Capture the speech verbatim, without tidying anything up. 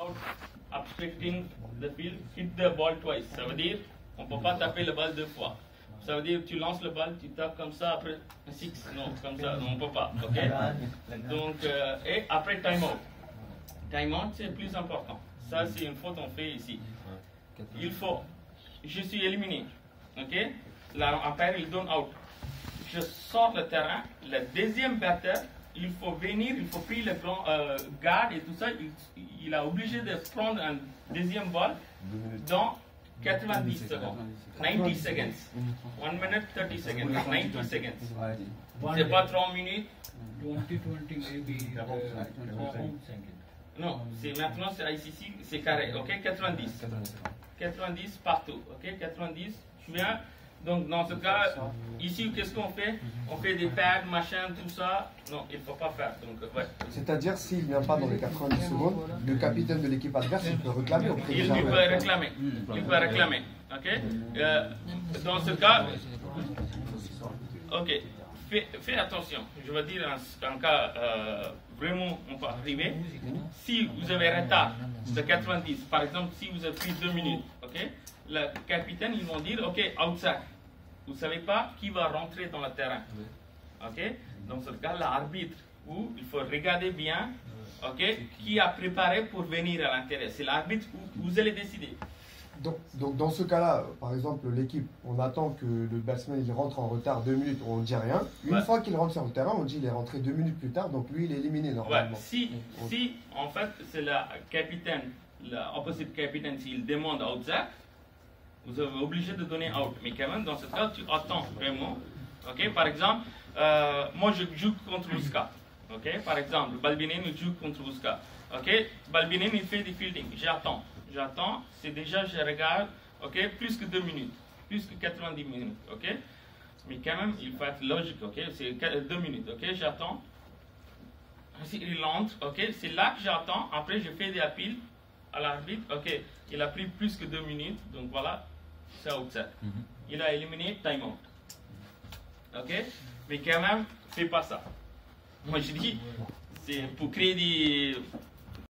obstructing the field, hit the ball twice. Ça veut dire, on ne peut pas taper le balle deux fois. Ça veut dire, tu lances le balle, tu tapes comme ça, après un six, non, comme ça, non, on ne peut pas, ok? Donc, euh, et après time out. Time out, c'est plus important. Ça, c'est une faute qu'on fait ici. Il faut, je suis éliminé, ok? L'umpire, il donne out. Je sors le terrain, le deuxième batteur, il faut venir, il faut prendre le plan, euh, garde et tout ça, il, il a obligé de prendre un deuxième balle dans quatre-vingt-dix secondes. ninety seconds. one minute thirty seconds. ninety seconds. C'est pas trois minutes. twenty twenty maybe. Non, c'est maintenant c'est I C C, c'est carré, ok? quatre-vingt-dix. quatre-vingt-dix partout, ok? quatre-vingt-dix, je viens. Donc, dans ce cas, ici, qu'est-ce qu'on fait? On fait des pads, machin, tout ça. Non, il ne faut pas faire. Donc, ouais. C'est-à-dire, s'il ne vient pas dans les quatre-vingt-dix secondes, le capitaine de l'équipe adverse, il peut réclamer auprès Il, des il peut réclamer. Il peut réclamer. OK? Euh, dans ce cas, OK. Fais, fais attention. Je veux dire, en, en cas euh, vraiment, on peut arriver. Si vous avez retard de quatre-vingt-dix, par exemple, si vous avez pris deux minutes, OK? Le capitaine, ils vont dire, OK, outside. Vous ne savez pas qui va rentrer dans le terrain. OK? Dans ce cas, l'arbitre, où il faut regarder bien, OK, qui a préparé pour venir à l'intérieur. C'est l'arbitre où vous allez décider. Donc, donc dans ce cas-là, par exemple, l'équipe, on attend que le batsman il rentre en retard deux minutes, on ne dit rien. Une ouais. fois qu'il rentre sur le terrain, on dit qu'il est rentré deux minutes plus tard, donc lui il est éliminé normalement. Ouais. Si, on... si, en fait, c'est le capitaine, l'opposite capitaine, s'il demande outside, vous êtes obligé de donner out. Mais quand même, dans ce cas, tu attends vraiment. Okay? Par exemple, euh, moi je joue contre Uska. Okay? Par exemple, Balbinen joue contre Uska. Okay? Balbinen il fait des fielding. J'attends. J'attends. C'est déjà, je regarde. Okay? Plus que deux minutes. Plus que quatre-vingt-dix minutes. Okay? Mais quand même, il faut être logique. Okay? C'est deux minutes. Okay? J'attends. Il entre. Okay? C'est là que j'attends. Après, je fais des appeals à l'arbitre. Ok, il a pris plus que deux minutes. Donc voilà. C'est outside. Mm-hmm. Il a éliminé time out. Ok? Mais quand même, fais pas ça. Moi je dis, c'est pour créer des